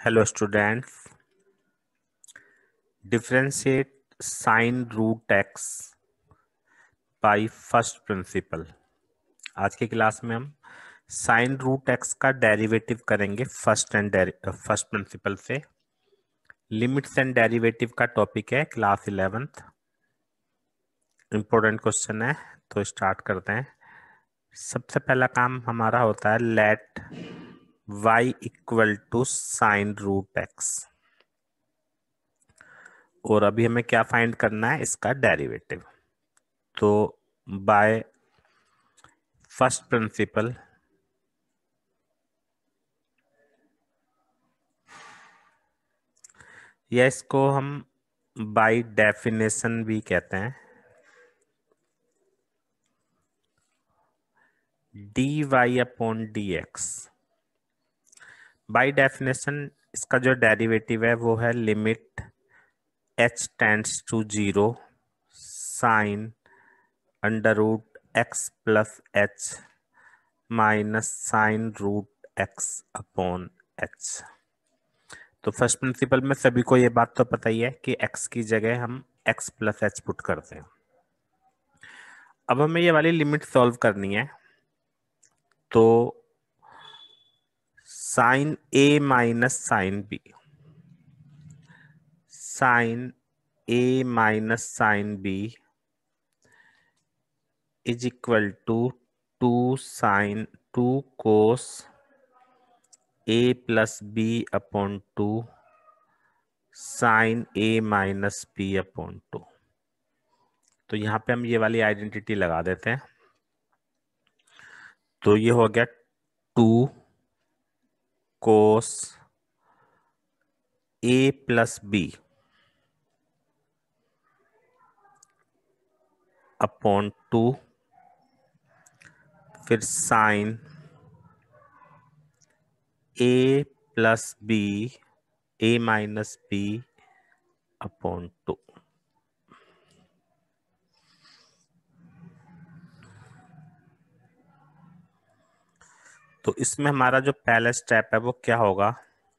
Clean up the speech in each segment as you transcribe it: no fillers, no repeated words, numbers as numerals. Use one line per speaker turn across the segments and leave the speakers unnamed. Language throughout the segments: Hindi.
Hello students, differentiate sine root x by first principle। आज की क्लास में हम साइन रूट एक्स का डेरिवेटिव करेंगे फर्स्ट प्रिंसिपल से। लिमिट्स एंड डेरिवेटिव का टॉपिक है क्लास 11th। इंपॉर्टेंट क्वेश्चन है तो स्टार्ट करते हैं। सबसे पहला काम हमारा होता है let y equal to sine root x, और अभी हमें क्या फाइंड करना है, इसका डेरिवेटिव। तो बाय फर्स्ट प्रिंसिपल या इसको हम बाय डेफिनेशन भी कहते हैं, d y upon d x. By definition इसका जो डेरिवेटिव है वो है limit h tends to 0 sine under root x plus h minus sine root x upon h. तो फर्स्ट प्रिंसिपल में सभी को ये बात तो पता ही है कि x की जगह हम x प्लस एच पुट करते हैं। अब हमें ये वाली लिमिट सॉल्व करनी है, तो sine a minus sine b, sine a minus sine b is equal to 2 cos a plus b upon 2 sine a minus b upon 2। तो यहाँ पे हम ये वाली आइडेंटिटी लगा देते हैं। तो ये हो गया 2 cos a plus b upon 2, फिर sine a plus b a minus b upon 2। तो इसमें हमारा जो पहला स्टेप है वो क्या होगा,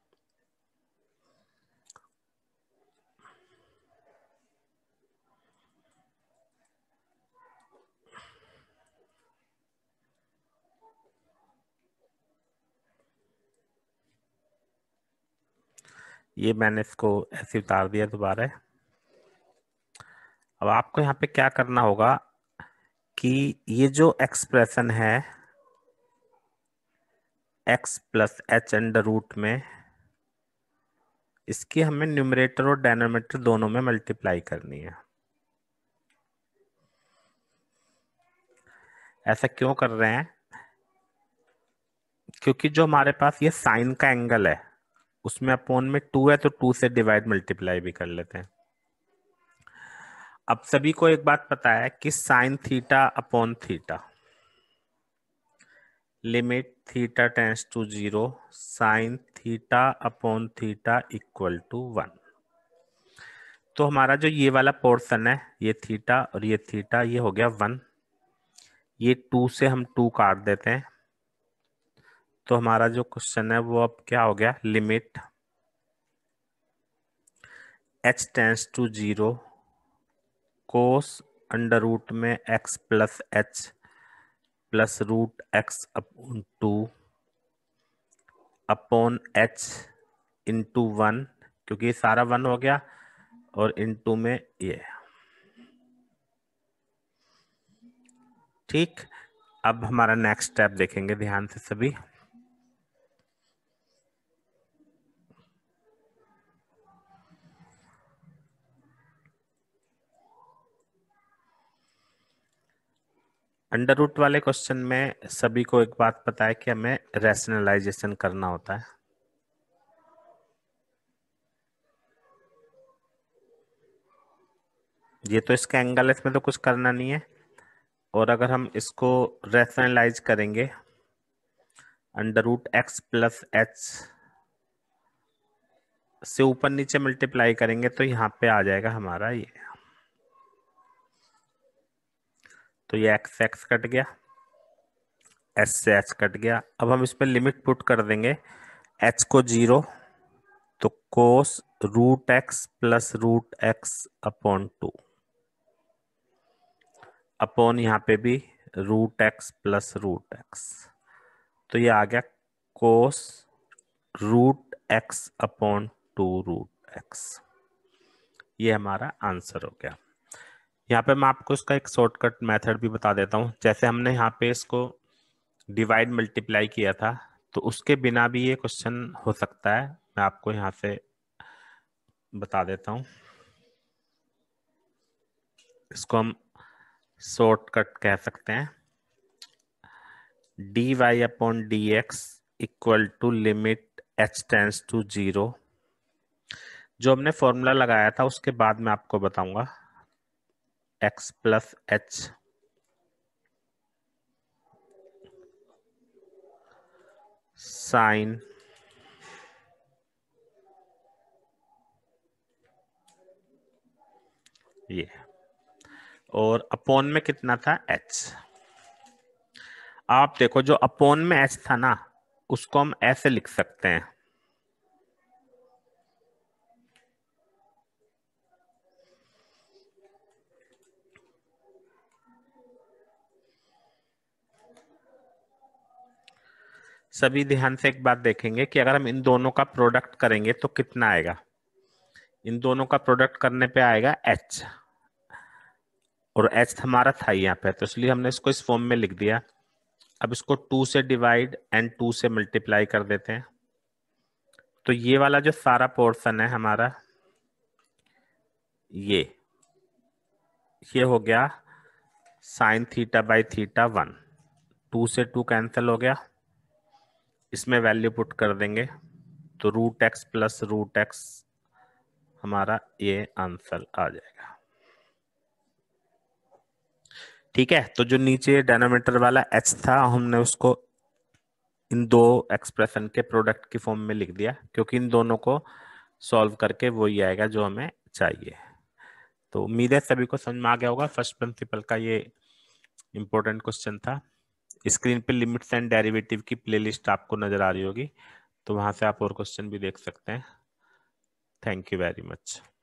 ये मैंने इसको ऐसे उतार दिया दोबारा। अब आपको यहाँ पे क्या करना होगा कि ये जो एक्सप्रेशन है x plus h under root में, इसकी हमें न्यूमरेटर और डिनोमिनेटर दोनों में मल्टीप्लाई करनी है। ऐसा क्यों कर रहे हैं, क्योंकि जो हमारे पास ये साइन का एंगल है उसमें अपोन में 2 है, तो 2 से डिवाइड मल्टीप्लाई भी कर लेते हैं। अब सभी को एक बात पता है कि sine theta upon theta, limit theta tends to 0 sine theta upon theta equal to 1। तो हमारा जो ये वाला पोर्शन है, ये थीटा और ये थीटा, ये हो गया 1। ये 2 से हम 2 काट देते हैं। तो हमारा जो क्वेश्चन है वो अब क्या हो गया, limit h tends to 0 cos under root में x plus h plus root x upon 2 upon h into 1, क्योंकि ये सारा 1 हो गया, और इंटू में ये। ठीक, अब हमारा नेक्स्ट स्टेप देखेंगे ध्यान से सभी। अंडर रूट वाले क्वेश्चन में सभी को एक बात पता है कि हमें रैशनलाइजेशन करना होता है। ये तो इसका एंगल है, इसमें तो कुछ करना नहीं है। और अगर हम इसको रैशनलाइज करेंगे, under root x plus h से ऊपर नीचे मल्टीप्लाई करेंगे तो यहाँ पे आ जाएगा हमारा ये। तो ये एक्स एक्स कट गया, एच से एच कट गया। अब हम इस पर लिमिट पुट कर देंगे, एच को 0 तो cos root x plus root x upon 2 upon यहाँ पे भी root x plus root x, तो ये आ गया cos root x upon 2 root x. ये हमारा आंसर हो गया। यहाँ पे मैं आपको इसका एक शॉर्टकट मेथड भी बता देता हूँ। जैसे हमने यहाँ पे इसको डिवाइड मल्टीप्लाई किया था, तो उसके बिना भी ये क्वेश्चन हो सकता है। मैं आपको यहाँ से बता देता हूँ, इसको हम शॉर्टकट कह सकते हैं। D y upon d x equal to limit h tends to 0। जो हमने फॉर्मूला लगाया था उसके बाद मैं आपको बताऊंगा। एक्स प्लस एच साइन ये, और अपोन में कितना था एच। आप देखो जो अपोन में एच था ना, उसको हम ऐसे लिख सकते हैं, सभी ध्यान से एक बात देखेंगे कि अगर हम इन दोनों का प्रोडक्ट करेंगे तो कितना आएगा। इन दोनों का प्रोडक्ट करने पे आएगा एच, और एच हमारा था यहाँ पे, तो इसलिए हमने इसको इस फॉर्म में लिख दिया। अब इसको 2 से डिवाइड एंड 2 से मल्टीप्लाई कर देते हैं, तो ये वाला जो सारा पोर्शन है हमारा, ये हो गया साइन थीटा बाई थीटा 1। 2 से 2 कैंसिल हो गया, इसमें वैल्यू पुट कर देंगे, तो root x plus root x हमारा ये आंसर आ जाएगा। ठीक है, तो जो नीचे डिनोमिनेटर वाला एच था, हमने उसको इन दो एक्सप्रेशन के प्रोडक्ट की फॉर्म में लिख दिया, क्योंकि इन दोनों को सॉल्व करके वही आएगा जो हमें चाहिए। तो उम्मीद है सभी को समझ में आ गया होगा। फर्स्ट प्रिंसिपल का ये इंपॉर्टेंट क्वेश्चन था। स्क्रीन पे लिमिट्स एंड डेरिवेटिव की प्लेलिस्ट आपको नजर आ रही होगी, तो वहां से आप और क्वेश्चन भी देख सकते हैं। Thank you very much.